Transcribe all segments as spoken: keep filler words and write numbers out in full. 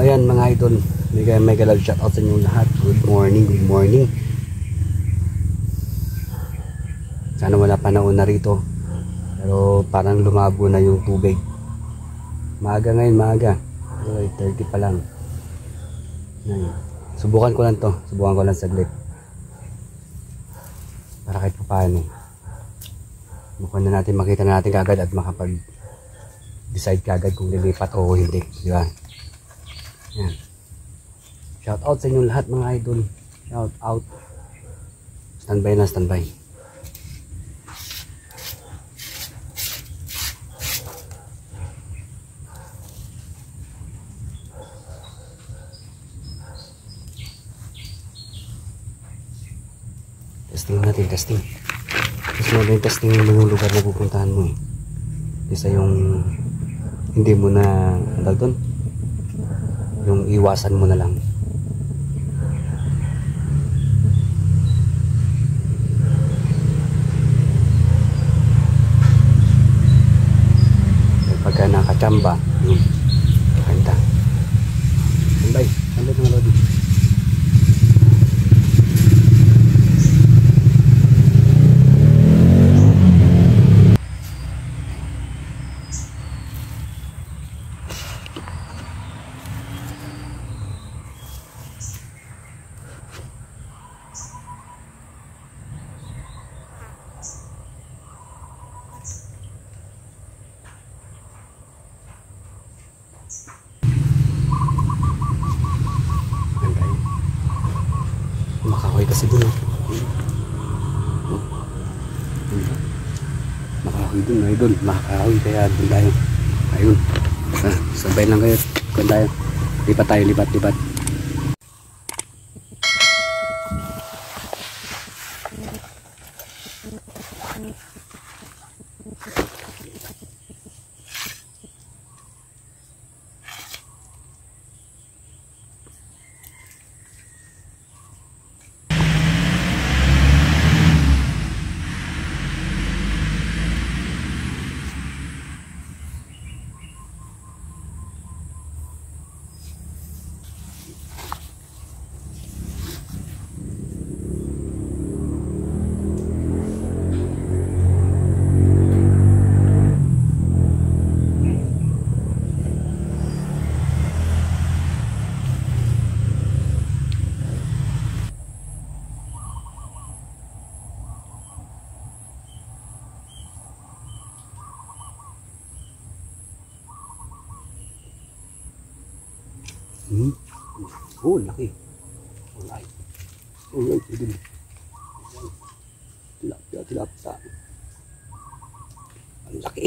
ayan mga idol, mega mega love shout out sa inyo lahat. Good morning, good morning. Sana wala pa nauna rito, pero parang lumabo na yung tubig. Maaga ngayon, maaga. eight thirty pa lang. Ayan. Subukan ko lang to, subukan ko lang saglit. Para kahit paano, mukhang na natin makita na natin kagad at makapag decide kagad kung lilipat o hindi, di ba? Yan. Shout out sa inyo lahat mga idol. Shout out. Standby na, standby. Testing natin, testing. Kasi mo yung testing yung lugar na pupuntahan mo eh. Isa yung hindi mo na ano doon, yung iwasan mo na lang. Pagka nakachamba yun, ganda. Sambay, sambay mga lodi. Makahoy kasi dun eh. Makahoy dun ay dun. Makahoy kaya dun tayo. Ayun. Ah, sabay lang kayo. Dun tayo. Lipat tayo, lipat, lipat. Hmm. Oh, laki. Oh, laki. Oh, yan. Ito din. Tilapia, tilapia. Ang laki.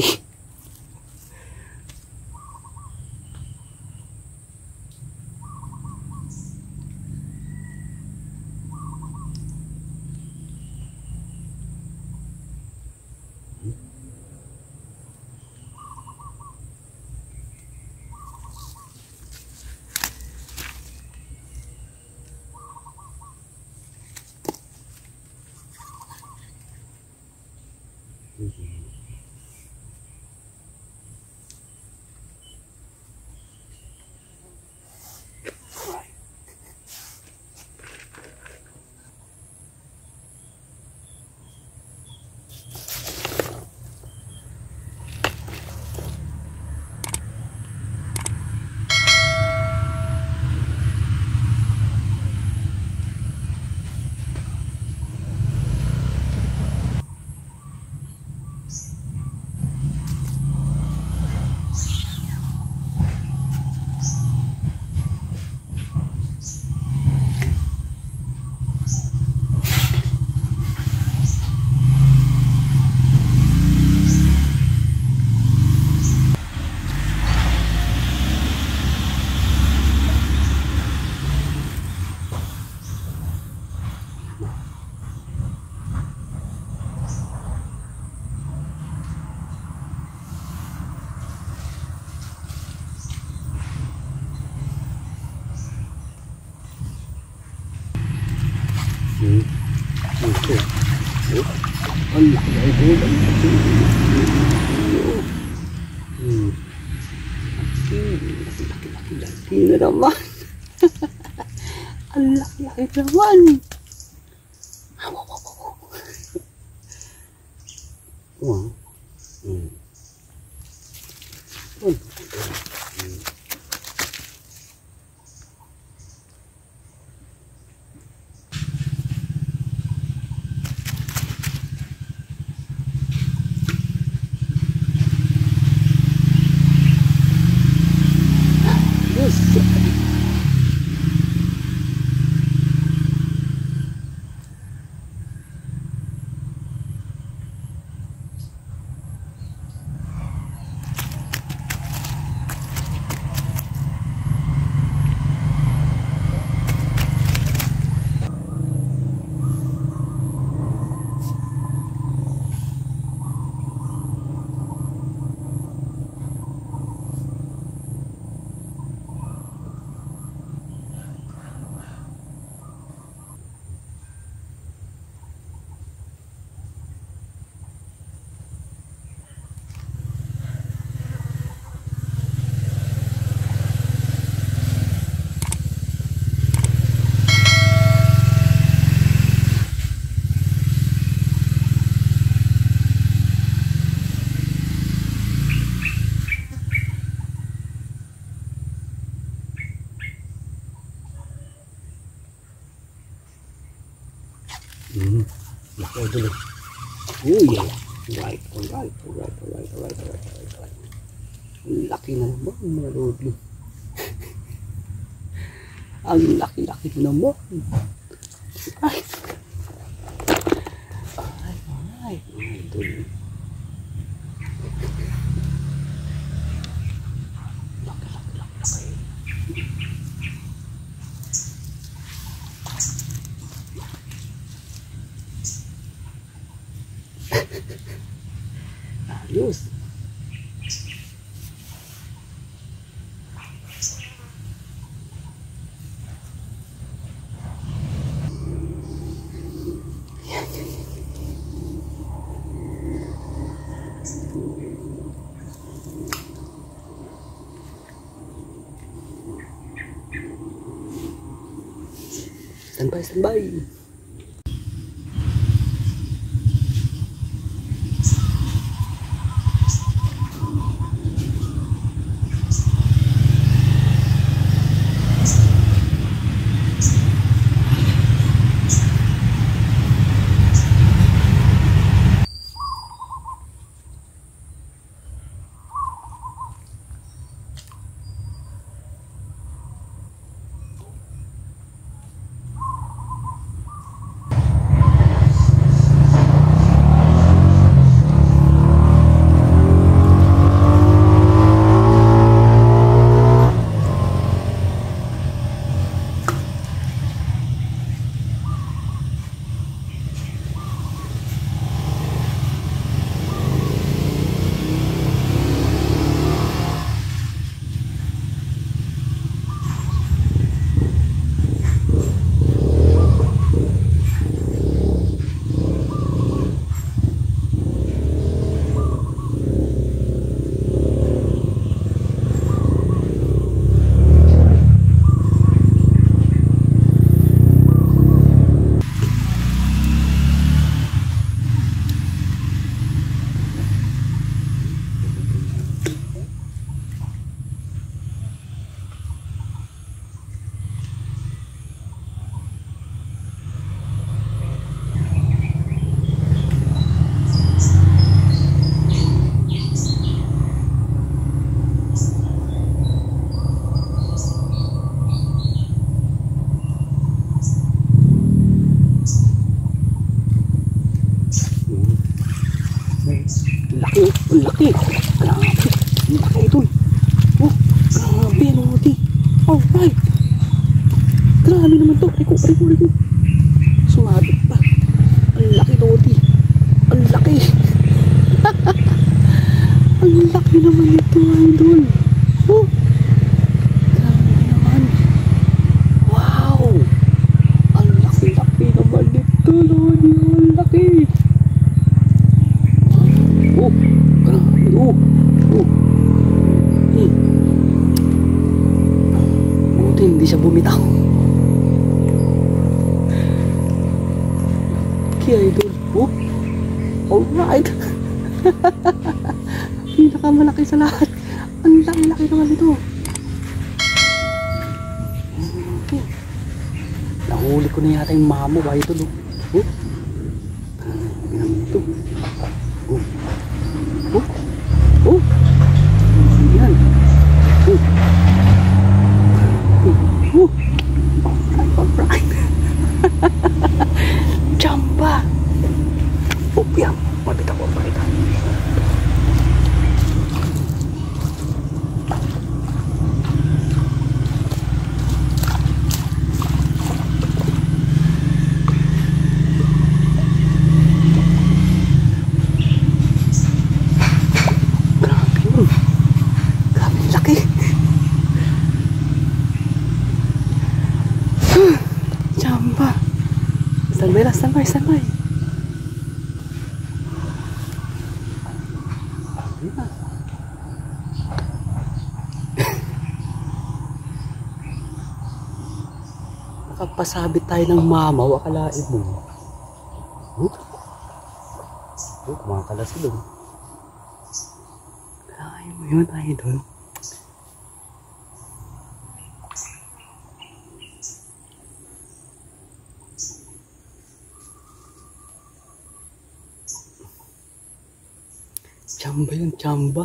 Hmm. Okay. Oh. Ang laki na ito. Ang laki. Hmm. Laki, laki, laki, laki. laki na naman. Ang laki-laki naman. Wow. Hmm. Hmm. Hmm, laki dulu. Oh iya, alright, alright, alright, alright, alright, alright, alright, alright. Laki na naman mga lodi. Ang laki-laki naman. Ay, ay, ay, idol. Laki, laki, laki, laki. Ayos. Standby, standby. Laki, ang laki. Grabe, ang laki ito. Oh, grabe, ano ito. Alright. Grabe naman to. Riko, riko, riko. Sumabit pa. Ang laki ito, ito. Ang laki. Ang laki naman ito, idol. Oh, grabe naman. Wow. Ang laki-laki naman ito, Lodi. Ang laki. Oh, grabe, oh, oh, hmm. hindi siya bumitaw. Okay, idol. Oh, alright. Pinakamalaki sa lahat. Ang laki-laki naman ito. Okay. Nahuli ko na yata yung mamo, idol. Oh, yan ito. Oh, oh, oh. Yan. Oh. Oh. Alright. Jamba. Oh, yan. Mabita ko, mabita. Grabe yun. Grabe laki. Jamba. Standby lang, standby, standby. Nakapasabit tayo ng mamaw, akalain mo. Oh, oh, kumakala sila. Akalain mo yun, idol. Chamba yun, chamba.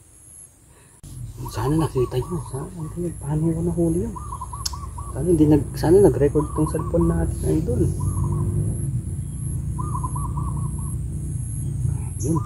Sana nakita nyo. Sana, paano ko nahuli yun? Sana, hindi nag, sana nag-record tong cellphone natin, idol. Yun.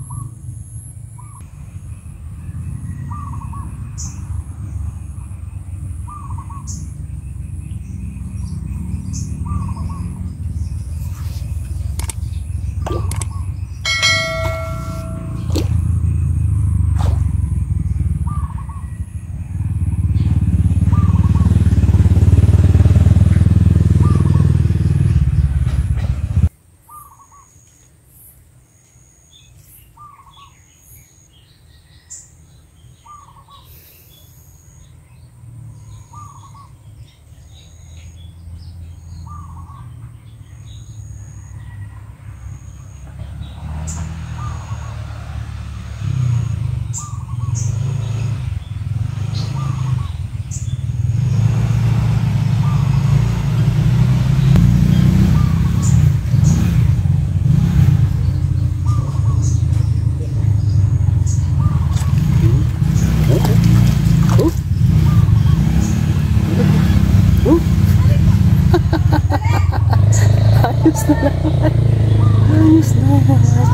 Ayos na naman. Ayos na naman.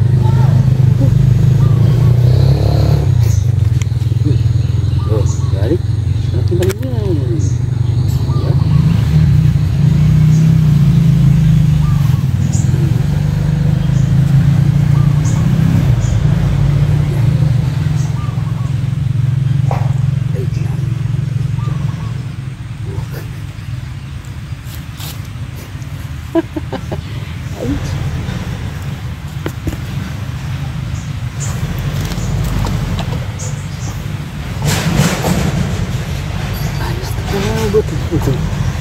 Oh, galing. Natin ba rin yan? Betul.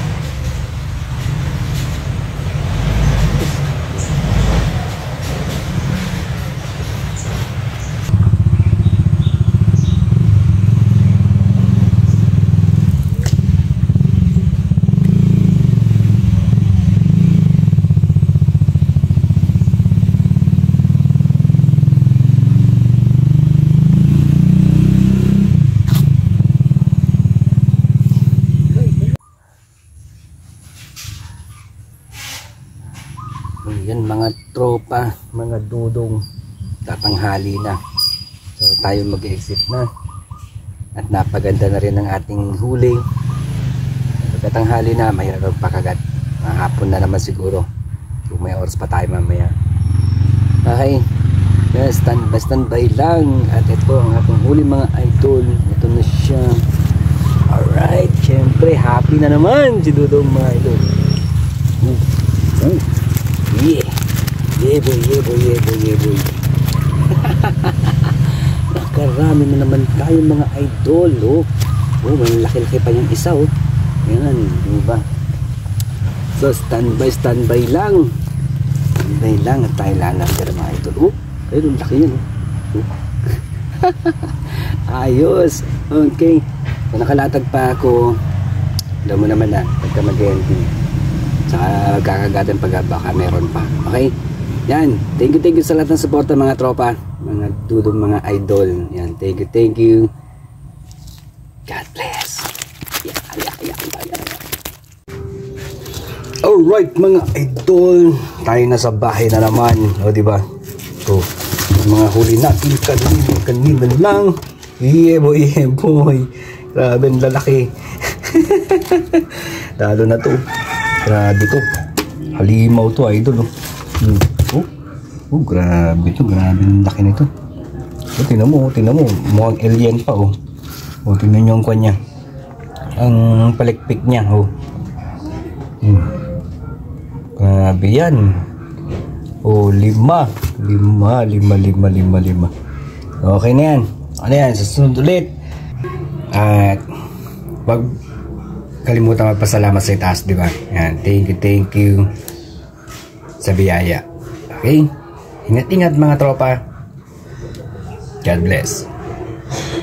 Yan mga tropa, mga dudong, tatanghali na. So tayo mag-exit na. At napaganda na rin ang ating huli. Pagkatanghali na, mahirap pakagat. Mahapon na naman siguro. Kung may oras pa tayo mamaya. Okay. Yes, stand by, standby lang. At ito ang ating huli mga idol. Ito na siya. Alright. Siyempre, happy na naman si Dudong mga idol. Uh, uh. Yeah. Yeah boy, yeah boy, yeah boy, yeah boy. Nakarami na naman tayo mga idol. Oh, oh may laki-laki pa yung isa. Oh. Yan, diba? So, standby, standby lang. Standby lang at tayo lalagyan mga idol. Oh, ayun, laki yan. Oh. Ayos. Okay. So, nakalatag pa ako. Alam mo naman na, pagka mag-ending. Saka kakagatan pag baka meron pa. Okay? Yan. Thank you, thank you sa lahat ng suporta mga tropa. Mga dudong mga idol. Yan. Thank you, thank you. God bless. Yeah, yeah, yeah, yeah, yeah. Alright mga idol. Tayo na sa bahay na naman. O diba? So, mga huli natin kanina, kanina lang. Yeah boy, yeah boy. Grabe ang lalaki. Lalo na to. Grabe to. Halimaw to idol. Hmm. Oh, oh, grabe to. Grabe ang laki nito. Oh, tinan mo, tinan mo. Mukhang alien pa oh. Oh, tinan nyo ang kwan niya. Ang palikpik niya oh. Hmm. Grabe yan. Oh, lima. Lima, lima, lima, lima, lima. Okay na yan. Ano yan? Susunod ulit. At wag kalimutan magpasalamat sa itaas, di ba? Yan. Thank you, thank you sa biyaya. Okay? Ingat-ingat mga tropa. God bless.